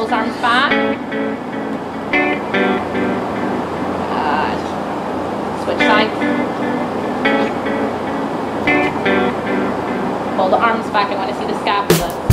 those arms back. Switch sides. Pull the arms back. I want to see the scapula.